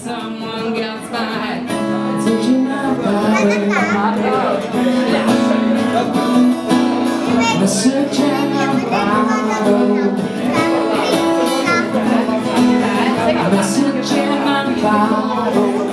someone gets by. Teaching my body, I'm searching my bottle. I'm searching my bottle.